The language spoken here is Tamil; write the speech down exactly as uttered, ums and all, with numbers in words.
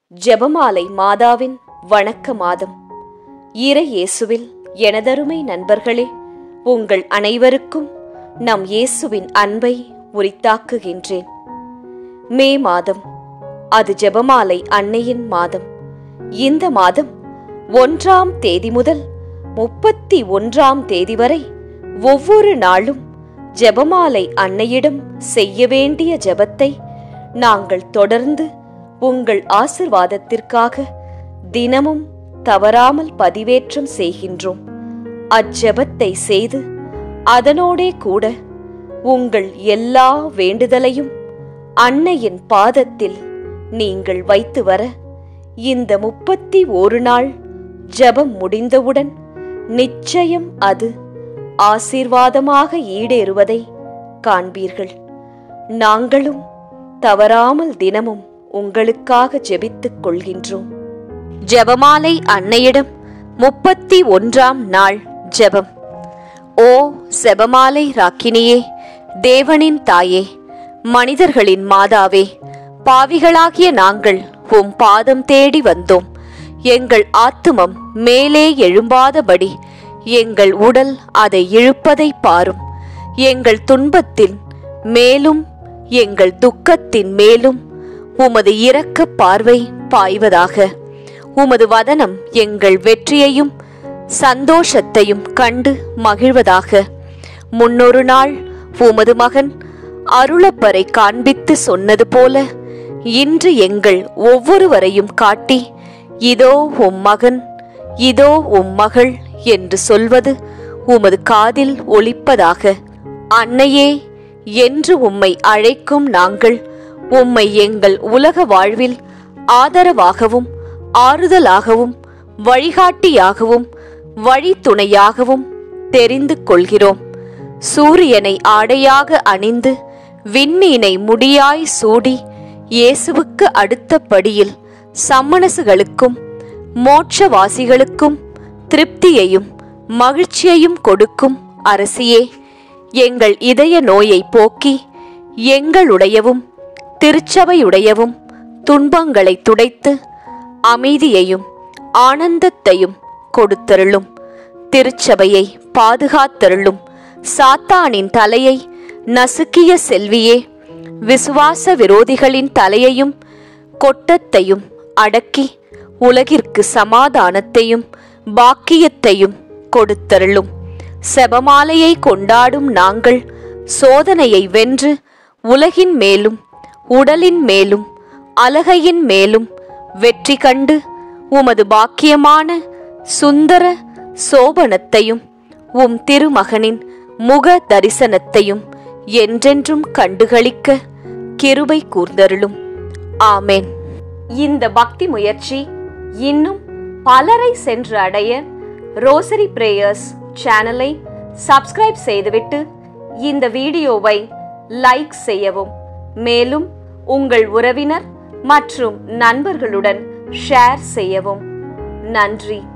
ஜெபமாலை மாதாவின் வணக்க மாதம். இறை இயேசுவில் எனதருமை நண்பர்களே, உங்கள் அனைவருக்கும் நம் இயேசுவின் அன்பை உரித்தாக்குகின்றேன். மே மாதம், அது ஜெபமாலை அன்னையின் மாதம். இந்த மாதம் ஒன்றாம் தேதி முதல் முப்பத்தி ஒன்றாம் தேதி வரை ஒவ்வொரு நாளும் ஜெபமாலை அன்னையிடம் செய்ய வேண்டிய ஜெபத்தை நாங்கள் தொடர்ந்து உங்கள் ஆசிர்வாதத்திற்காக தினமும் தவறாமல் பதிவேற்றம் செய்கின்றோம். அஜெபத்தை செய்து அதனோடே கூட உங்கள் எல்லா வேண்டுதலையும் அன்னையின் பாதத்தில் நீங்கள் வைத்து வர இந்த முப்பத்தி ஓரு நாள் ஜெபம் முடிந்தவுடன் நிச்சயம் அது ஆசீர்வாதமாக ஈடேறுவதை காண்பீர்கள். நாங்களும் தவறாமல் தினமும் உங்களுக்காக ஜெபித்துக் கொள்கின்றோம். ஜெபமாலை அன்னையிடம் முப்பத்தி ஒன்றாம் நாள் ஜெபம். ஓ செபமாலை ராக்கினியே, தேவனின் தாயே, மனிதர்களின் மாதாவே, பாவிகளாகிய நாங்கள் உம் பாதம் தேடி வந்தோம். எங்கள் ஆத்துமம் மேலே எழும்பாதபடி எங்கள் உடல் அதை இழுப்பதை பாரும். எங்கள் துன்பத்தில் மேலும் எங்கள் துக்கத்தின் மேலும் உமது இரக்க பார்வை பாய்வதாக. உமது வதனம் எங்கள் வெற்றியையும் சந்தோஷத்தையும் கண்டு மகிழ்வதாக. முன்னொரு நாள் உமது மகன் அருளப்பரை காண்பித்து சொன்னது போல இன்று எங்கள் ஒவ்வொருவரையும் காட்டி, இதோ உம் மகன், இதோ உம் மகள் என்று சொல்வது உமது காதில் ஒலிப்பதாக. அன்னையே, என்று உம்மை அழைக்கும் நாங்கள் உம்மை எங்கள் உலக வாழ்வில் ஆதரவாகவும் ஆறுதலாகவும் வழிகாட்டியாகவும் வழித்துணையாகவும் தெரிந்து கொள்கிறோம். சூரியனை ஆடையாக அணிந்து விண்மீனை முடியாய் சூடி இயேசுவுக்கு அடுத்தபடியில் சம்மனசுகளுக்கும் மோட்சவாசிகளுக்கும் திருப்தியையும் மகிழ்ச்சியையும் கொடுக்கும் அரசியே, எங்கள் இதய நோயை போக்கி எங்களுடையவும் திருச்சபையுடையவும் துன்பங்களை துடைத்து அமைதியையும் ஆனந்தத்தையும் கொடுத்தருளும். திருச்சபையை பாதுகாத்தருளும். சாத்தானின் தலையை நசுக்கிய செல்வியே, விசுவாச விரோதிகளின் தலையையும் கொட்டத்தையும் அடக்கி உலகிற்கு சமாதானத்தையும் பாக்கியத்தையும் கொடுத்தருளும். செபமாலையை கொண்டாடும் நாங்கள் சோதனையை வென்று உலகின் மேலும் உடலின் மேலும் அலகையின் மேலும் வெற்றி கண்டு உமது பாக்கியமான சுந்தர சோபனத்தையும் உம் திருமகனின் முக தரிசனத்தையும் என்றென்றும் கண்டுகளிக்க கிருபை கூர்ந்தருளும். ஆமேன். இந்த பக்தி முயற்சி இன்னும் பலரை சென்று அடைய ரோசரி பிரேயர்ஸ் சேனலை சப்ஸ்கிரைப் செய்துவிட்டு இந்த வீடியோவை லைக் செய்யவும். மேலும் உங்கள் உறவினர் மற்றும் நண்பர்களுடன் ஷேர் செய்யவும். நன்றி.